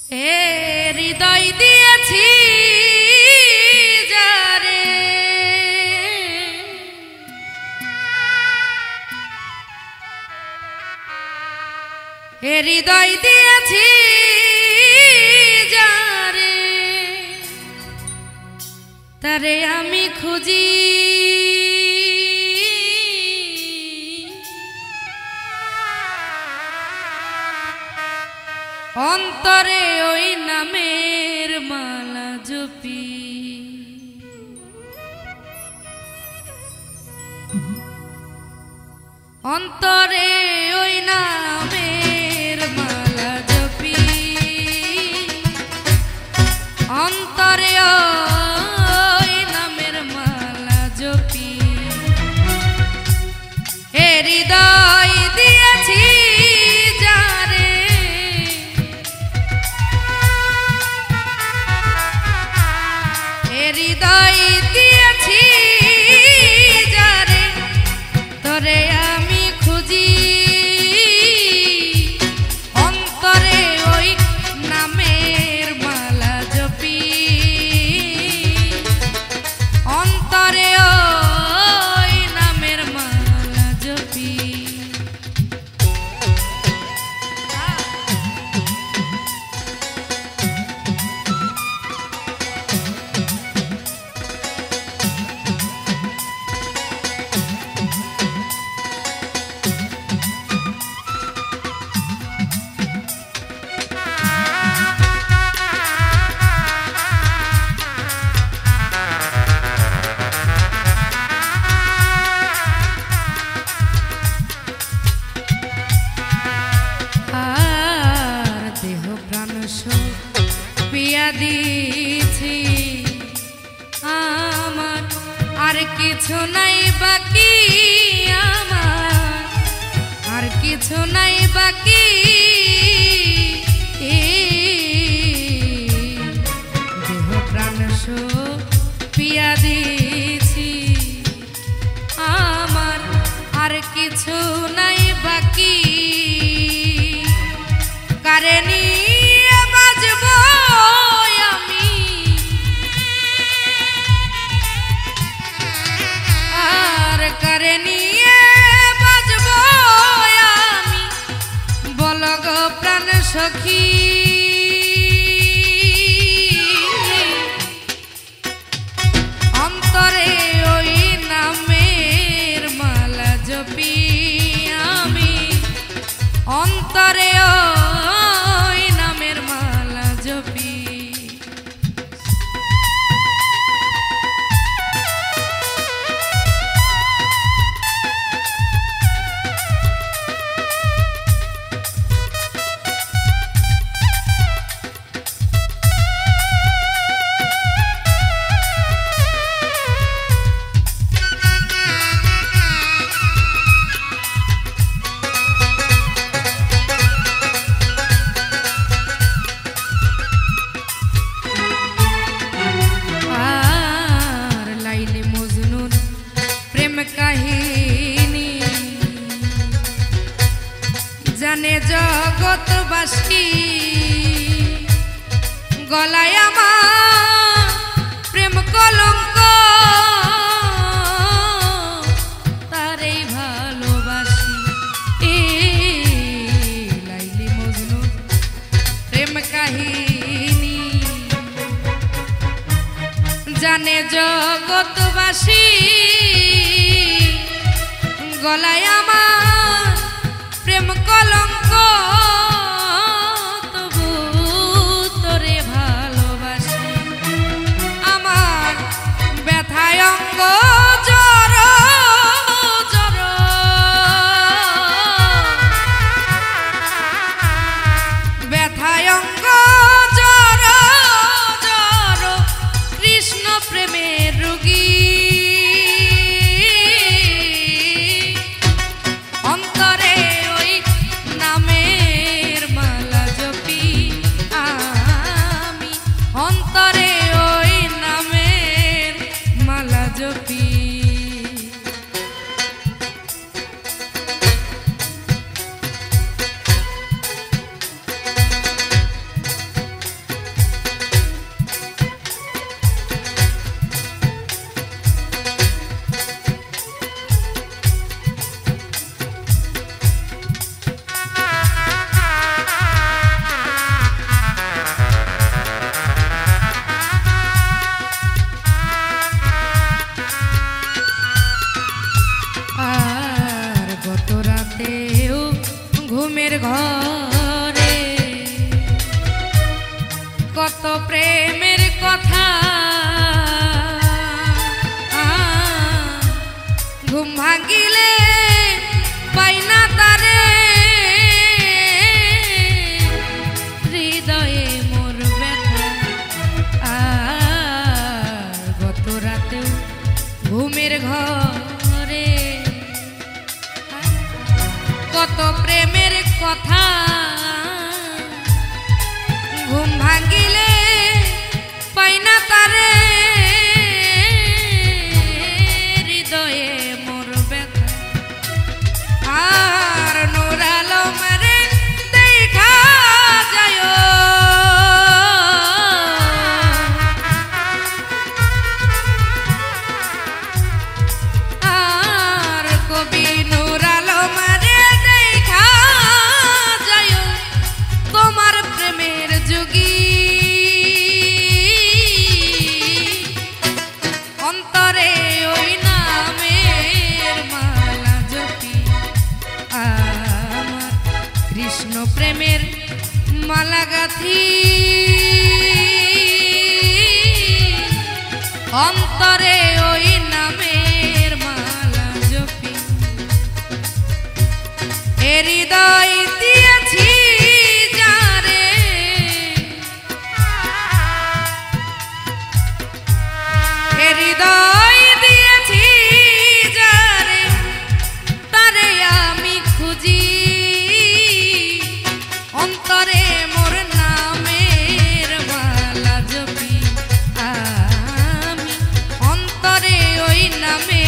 হে হৃদয় দিয়েছি যারে, হে হৃদয় দিয়েছি যারে, তারে আমি খুঁজি অন্তরে ওই নামের মালা জপি। অন্তরে ওই নামের মালা জপি, অন্তরে ওই নামের মালা জপি। হে হৃদয় দিয়েছি যারে, হে হৃদয় দিয়েছি যারে, তোরে আমি খুঁজি অন্তরে ওই নামের মালা জপি, অন্তরে ওই নামের মালা জপি। পিয়া দিছি আমার, আর কিছু নাই বাকি আমার, আর কিছু নাই বাকি। দেহ প্রাণ পিয়া দিছি আমার, আর কিছু নাই বাকি। কারণী করে নিয়ে বাজব আমি, বল গো প্রাণ সখী। অন্তরে ওই নামের মালা জপি আমি, অন্তরে ওই নামের মালা জপি। জানে জগৎবাসী গলায় আমার প্রেম কলঙ্ক, তারই ভালোবাসি। লাইলি মজনু প্রেম কাহিনী জানে জগৎবাসী গলায় আমার প্রেম কলঙ্ক, তবু তোরে ভালোবাসি। আমার ব্যথায় অঙ্গ জর জর, ব্যথায় অঙ্গ জর জর, কৃষ্ণ প্রেমের রোগী। অন্তরে ওই নামের মালা জপি আমি, অন্তরে ওই নামের মালা জপি। কথা ঘুম ভাঙিলে পাই না তারে হৃদয়ে মোর ব্যথা আর নূর আলমেরে দেখা যায় আর কবি নূর আলমেরে দেখা যায় তোমার প্রেমের যোগী অন্তরে ওই নামের মালা জপি আমার কৃষ্ণ প্রেমের মালা গাথি অন্তরে ওই নামের মালা জপি হৃদয় দিয়েছি যারে হৃদয় দিয়েছি যারে তারে আমি খুঁজি অন্তরে মোর নামের মালা জপি আমি অন্তরে ওই নামে